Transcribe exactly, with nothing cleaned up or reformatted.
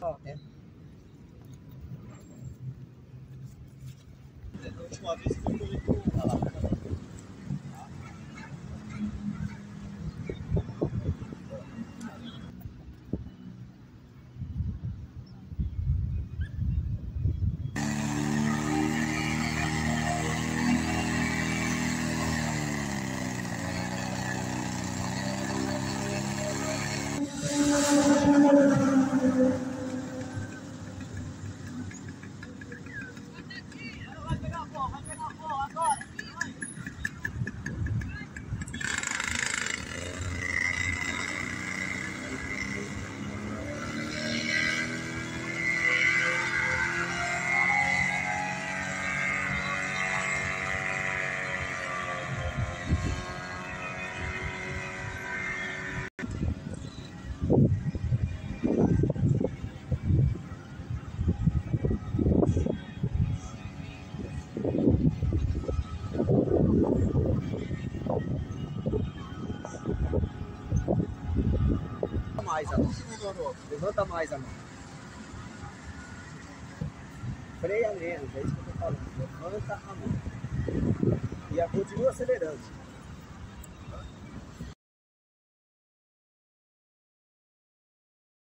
Ó, é. Da última vez que eu fui com o mais a mão. Levanta mais a mão. Freia menos, é isso que eu tô falando. Levanta a mão. E continua acelerando.